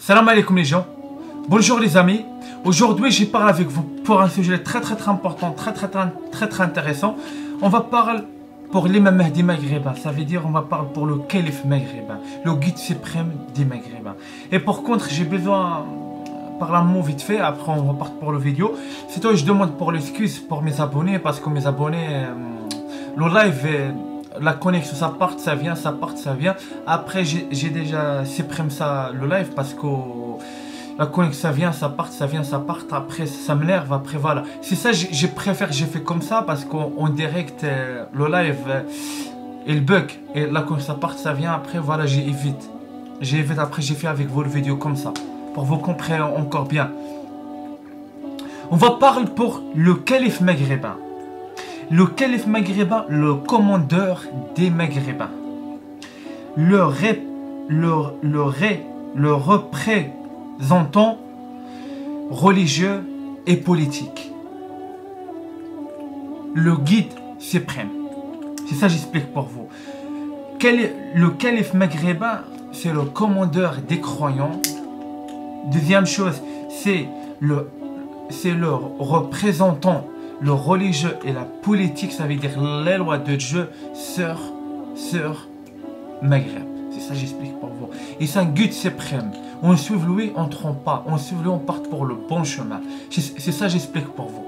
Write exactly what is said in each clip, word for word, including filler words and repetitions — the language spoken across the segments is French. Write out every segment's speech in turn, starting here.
Salam alaikum les gens. Bonjour les amis. Aujourd'hui, je parle avec vous pour un sujet très très très important, très très très très très intéressant. On va parler pour l'imam Mahdi maghrébin. Ça veut dire on va parler pour le calife maghrébin, le guide suprême des maghrébins. Et pour contre, j'ai besoin par un mot vite fait. Après, on va partir pour le vidéo. C'est toi, je demande pour l'excuse pour mes abonnés parce que mes abonnés, euh, le live. Euh, La connexion, ça part, ça vient, ça part, ça vient. Après, j'ai déjà supprimé ça, le live, parce que la connexion, ça vient, ça part, ça vient, ça part. Après, ça m'énerve. Après, voilà. C'est ça, je préfère, j'ai fait comme ça, parce qu'en direct, euh, le live, euh, il bug. Et la connexion, ça part, ça vient. Après, voilà, j'ai évité. J'ai évité. Après, j'ai fait avec vous le vidéo comme ça, pour vous comprendre encore bien. On va parler pour le calife maghrébin. Le calife maghrébin, le commandeur des maghrébins, le, ré, le, le, ré, le représentant religieux et politique, le guide suprême. C'est ça, j'explique pour vous. Quel, le calife maghrébin, c'est le commandeur des croyants. Deuxième chose, c'est le, c'est le représentant le religieux et la politique, ça veut dire les lois de Dieu sur, sur Maghreb. C'est ça, j'explique pour vous. Et c'est un guide suprême. On suit lui, on ne trompe pas. On suit lui, on part pour le bon chemin. C'est ça, j'explique pour vous.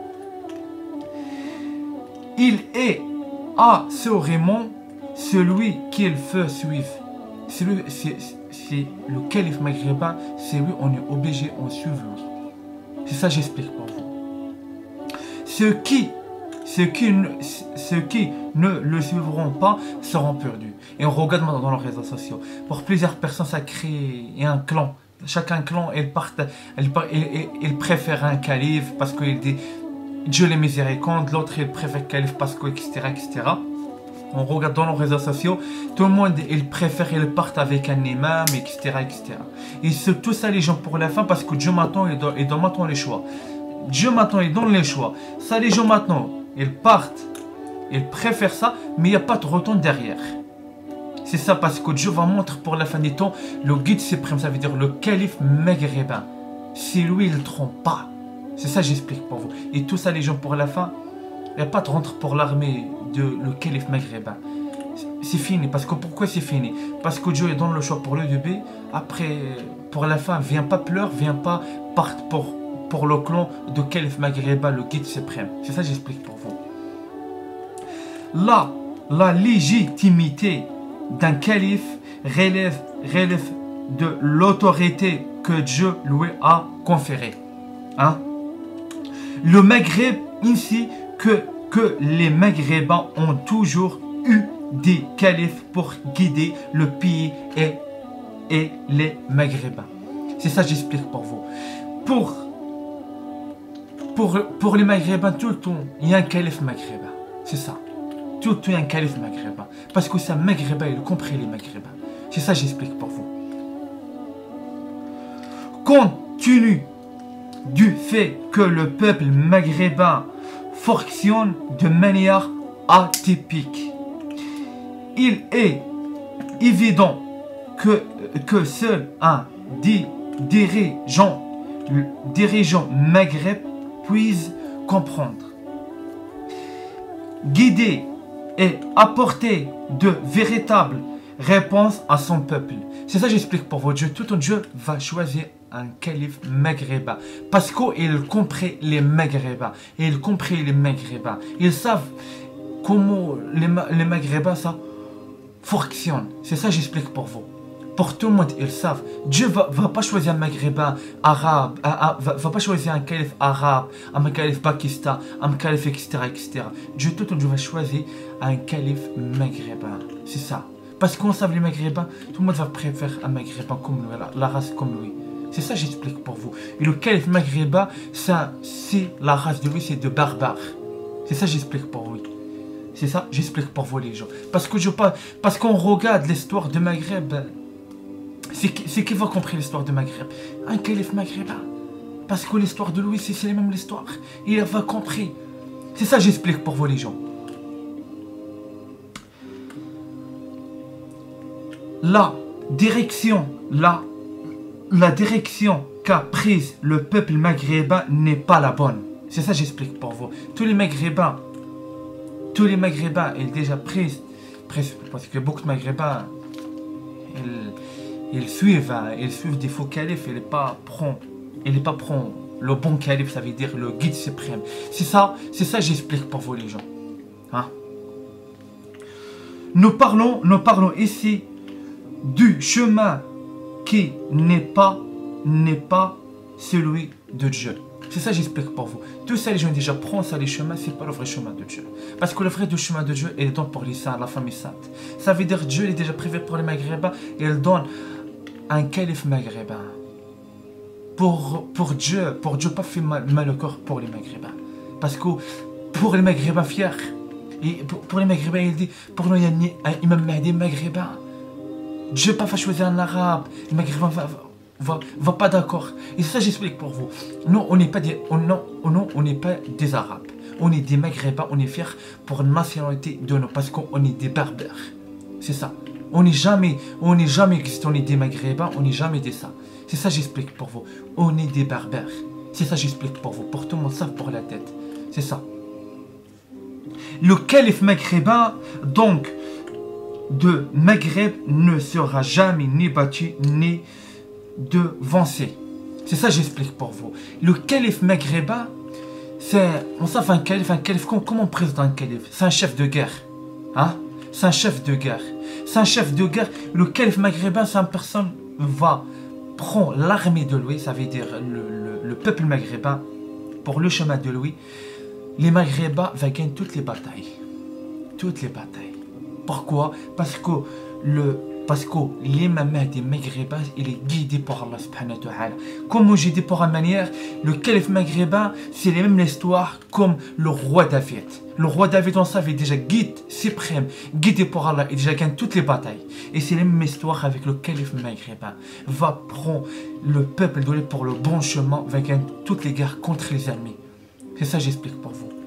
Il est assurément celui qu'il veut suivre. C'est le calife maghrébin, c'est lui, on est obligé, on suit lui. C'est ça, j'explique pour vous. Ceux qui, ceux, qui, ceux qui ne le suivront pas seront perdus. Et on regarde maintenant dans les réseaux sociaux. Pour plusieurs personnes, ça crée un clan. Chacun clan, il, part, il, il, il préfère un calife parce qu'il dit Dieu les miséricordes. L'autre, il préfère calife parce que, et cetera, et cetera. On regarde dans les réseaux sociaux. Tout le monde, il préfère, il part avec un imam, et cetera, et cetera. Et c'est tout ça les gens pour la fin parce que Dieu m'attend et donne, donne maintenant les choix. Dieu maintenant, il donne les choix. Ça, les gens maintenant, ils partent. Ils préfèrent ça, mais il n'y a pas de retour derrière. C'est ça parce que Dieu va montrer pour la fin des temps le guide suprême, ça veut dire le calife maghrébin. Si lui, il ne trompe pas. C'est ça, j'explique pour vous. Et tout ça, les gens, pour la fin, il n'y a pas de rentre pour l'armée de le calife maghrébin. C'est fini. Parce que pourquoi c'est fini? Parce que Dieu donne le choix pour le début. Après, pour la fin, viens pas pleurer, viens pas partir pour. pour le clan de calife maghrébin, le guide suprême. C'est ça que j'explique pour vous. Là, la légitimité d'un calife relève, relève de l'autorité que Dieu lui a conférée. Hein? Le Maghreb, ainsi que, que les Maghrébins ont toujours eu des califes pour guider le pays et, et les Maghrébins. C'est ça que j'explique pour vous. Pour Pour, pour les maghrébins, tout le temps, il y a un calife maghrébin. C'est ça. Tout le temps, il y a un calife maghrébin. Parce que c'est un maghrébin, il compris les maghrébins. C'est ça que j'explique pour vous. Compte tenu du fait que le peuple maghrébin fonctionne de manière atypique, il est évident que, que seul un di, dirigeant, dirigeant maghreb puisse comprendre, guider et apporter de véritables réponses à son peuple. C'est ça que j'explique pour vous. Dieu, tout un Dieu va choisir un calife maghrébin parce qu'il comprit les maghrébins et il comprit les maghrébins. Ils savent comment les, les maghrébins ça fonctionne. C'est ça que j'explique pour vous. Pour tout le monde, ils savent. Dieu ne va, va pas choisir un maghrébin arabe, ne va, va pas choisir un calife arabe, un calife pakistan, un calife, et cetera, et cetera. Dieu, tout le monde va choisir un calife maghrébin. C'est ça. Parce qu'on sait les maghrébins, tout le monde va préférer un maghrébin comme lui, la, la race comme lui. C'est ça que j'explique pour vous. Et le calife maghrébin, c'est la race de lui, c'est de barbares. C'est ça que j'explique pour vous. C'est ça, j'explique pour vous les gens. Parce que je parce qu'on regarde l'histoire de Maghreb. C'est qui, qui va comprendre l'histoire de Maghreb? Un calife maghrébin. Parce que l'histoire de Louis, c'est la même histoire. Il va comprendre. C'est ça, j'explique pour vous les gens. La direction, la la direction qu'a prise le peuple maghrébin n'est pas la bonne. C'est ça que j'explique pour vous. Tous les maghrébins, tous les maghrébins, ils ont déjà pris, parce que beaucoup de maghrébins, ils, ils suivent, hein, ils suivent des faux califes, ils ne pas prend, ils pas prend le bon calife, ça veut dire le guide suprême. C'est ça, c'est ça que j'explique pour vous les gens. Hein? Nous parlons, nous parlons ici du chemin qui n'est pas, n'est pas celui de Dieu. C'est ça que j'explique pour vous. Tous ça, les gens déjà prennent ça, les chemins, c'est pas le vrai chemin de Dieu. Parce que le vrai chemin de Dieu, il donne pour les saints, la famille sainte. Ça veut dire que Dieu est déjà privé pour les maghrébins, et il donne un calife maghrébin. Pour, pour Dieu, pour Dieu, pas fait mal, mal au corps pour les maghrébins. Parce que pour les maghrébins fiers, et pour, pour les maghrébins, il dit, pour nous, il y a un imam Mahdi maghrébin. Dieu n'a pas choisi un arabe, les maghrébins va, va, va pas d'accord. Et ça, j'explique pour vous. Nous, on n'est pas des, on, non, non, on n'est pas des arabes. On est des maghrébins, on est fiers pour la nationalité de nous, parce qu'on est des berbères. C'est ça. On n'est jamais, on n'est jamais, on est des maghrébins, on n'est jamais des ça. C'est ça, j'explique pour vous. On est des berbères. C'est ça, j'explique pour vous. Pour tout le monde, ça pour la tête. C'est ça. Le calife maghrébin, donc, de Maghreb ne sera jamais ni battu ni devancé. C'est ça, j'explique pour vous. Le calife maghrébin, c'est, on sait un calife, un calife, comment, comment on présente un calife? C'est un chef de guerre. Hein? C'est un chef de guerre. C'est un chef de guerre. Le calife maghrébin, c'est une personne qui va prendre l'armée de lui, ça veut dire le, le, le peuple maghrébin, pour le chemin de lui. Les maghrébins vont gagner toutes les batailles. Toutes les batailles. Pourquoi? Parce que le parce que l'imam Mahdi maghrébin, il est guidé par Allah subhanahu wa ta'ala. Comme j'ai dit pour une manière, le calife maghrébin, c'est la même histoire comme le roi David. Le roi David, on savait déjà guide suprême, guidé par Allah, il déjà gagne toutes les batailles. Et c'est la même histoire avec le calife maghrébin. Va prendre le peuple donné pour le bon chemin, va gagner toutes les guerres contre les ennemis. C'est ça, j'explique pour vous.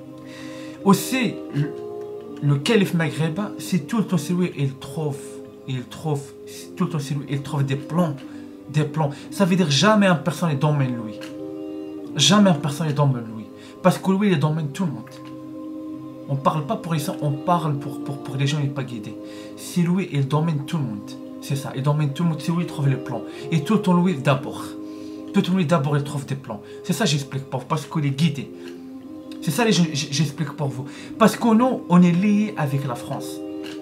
Aussi, le, le calife maghrébin, c'est tout le temps celui il trouve, il trouve, tout le temps celui il trouve des plans, des plans. Ça veut dire jamais une personne ne domine lui. Jamais une personne ne domine lui. Parce que lui, il domine tout le monde. On ne parle pas pour les gens, on parle pour, pour, pour les gens qui ne sont pas guidés. C'est lui, il domine tout le monde. C'est ça, il domine tout le monde, c'est lui qui trouve les plans. Et tout le temps, lui, d'abord. Tout le monde, d'abord, il trouve des plans. C'est ça, j'explique pour vous, parce qu'il est guidé. C'est ça, j'explique pour vous. Parce que nous, on est liés avec la France.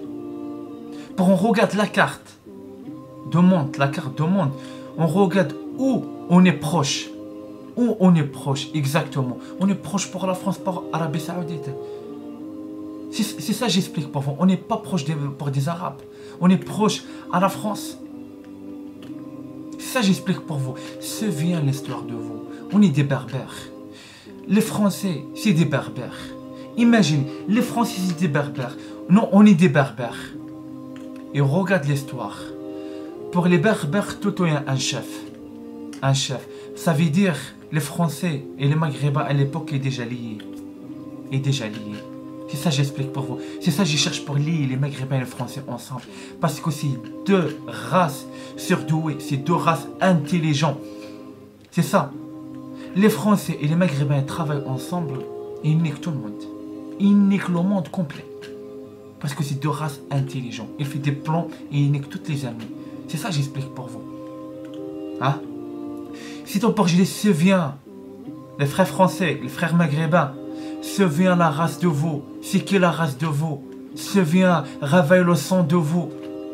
Pour on regarde la carte du monde, la carte du monde, on regarde où on est proche. Où on est proche, exactement. On est proche pour la France, pour l'Arabie Saoudite. C'est ça, j'explique pour vous. On n'est pas proche des, pour des Arabes. On est proche à la France. C'est ça, j'explique pour vous. C'est bien l'histoire de vous. On est des berbères. Les Français, c'est des berbères. Imagine, les Français, c'est des berbères. Non, on est des berbères. Et regarde l'histoire. Pour les berbères, tout le temps, il y a un chef. Un chef. Ça veut dire, les Français et les Maghrébins, à l'époque, sont déjà liés. Sont déjà liés. C'est ça, j'explique pour vous. C'est ça, je cherche pour lier les Maghrébins et les Français ensemble. Parce que c'est deux races surdouées. C'est deux races intelligentes. C'est ça. Les Français et les Maghrébins travaillent ensemble et ils niquent tout le monde. Ils niquent le monde complet. Parce que c'est deux races intelligentes. Ils font des plans et ils niquent toutes les ennemis. C'est ça, j'explique pour vous. Hein? Si ton portugais se vient, les frères français, les frères maghrébins, se vient la race de vous. C'est qui la race de vous? Se vient ravailler le sang de vous.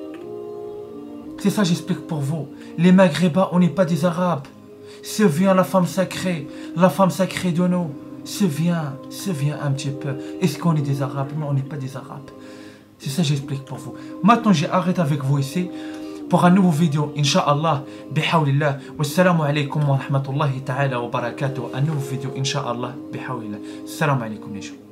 C'est ça, j'explique pour vous. Les maghrébins, on n'est pas des arabes. Se vient la femme sacrée, la femme sacrée de nous. Se vient, se vient un petit peu. Est-ce qu'on est des arabes? Non, on n'est pas des arabes. C'est ça, j'explique pour vous. Maintenant, j'ai arrêté avec vous ici pour un nouveau vidéo, Inch'Allah, bihawlillah. Wassalamu alaikum wa rahmatullahi ta'ala wa barakatuh. Un nouveau vidéo, Inch'Allah, bihawlillah. Salam alaikum les gens.